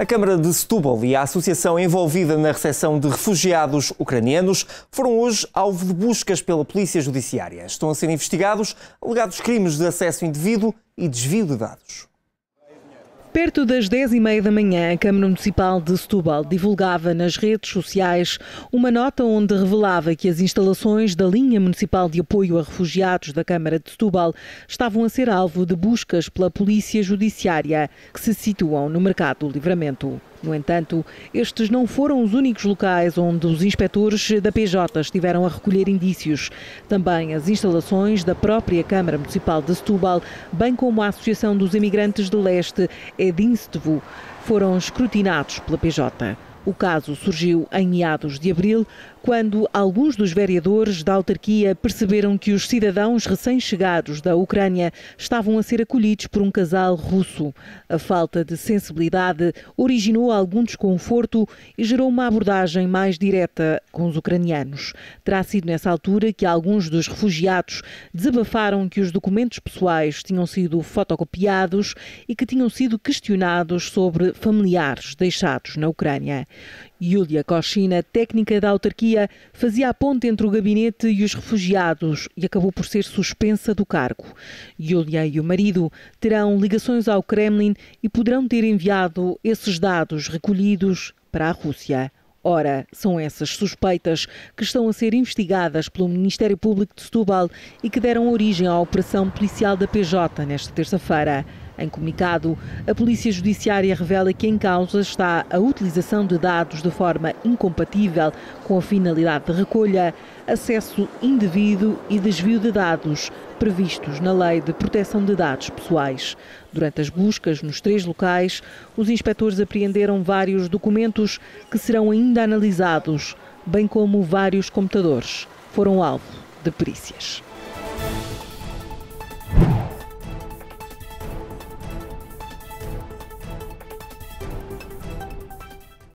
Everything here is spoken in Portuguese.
A Câmara de Setúbal e a associação envolvida na recepção de refugiados ucranianos foram hoje alvo de buscas pela Polícia Judiciária. Estão a ser investigados alegados crimes de acesso indevido e desvio de dados. Perto das 10h30 da manhã, a Câmara Municipal de Setúbal divulgava nas redes sociais uma nota onde revelava que as instalações da linha municipal de apoio a refugiados da Câmara de Setúbal estavam a ser alvo de buscas pela Polícia Judiciária, que se situam no Mercado do Livramento. No entanto, estes não foram os únicos locais onde os inspectores da PJ estiveram a recolher indícios. Também as instalações da própria Câmara Municipal de Setúbal, bem como a Associação dos Imigrantes de Leste, Edinstvu, foram escrutinados pela PJ. O caso surgiu em meados de abril, quando alguns dos vereadores da autarquia perceberam que os cidadãos recém-chegados da Ucrânia estavam a ser acolhidos por um casal russo. A falta de sensibilidade originou algum desconforto e gerou uma abordagem mais direta com os ucranianos. Terá sido nessa altura que alguns dos refugiados desabafaram que os documentos pessoais tinham sido fotocopiados e que tinham sido questionados sobre familiares deixados na Ucrânia. Yulia Koshina, técnica da autarquia, fazia a ponte entre o gabinete e os refugiados e acabou por ser suspensa do cargo. Yulia e o marido terão ligações ao Kremlin e poderão ter enviado esses dados recolhidos para a Rússia. Ora, são essas suspeitas que estão a ser investigadas pelo Ministério Público de Setúbal e que deram origem à operação policial da PJ nesta terça-feira. Em comunicado, a Polícia Judiciária revela que em causa está a utilização de dados de forma incompatível com a finalidade de recolha, acesso indevido e desvio de dados previstos na Lei de Proteção de Dados Pessoais. Durante as buscas nos 3 locais, os inspectores apreenderam vários documentos que serão ainda analisados, bem como vários computadores. Foram alvo de perícias.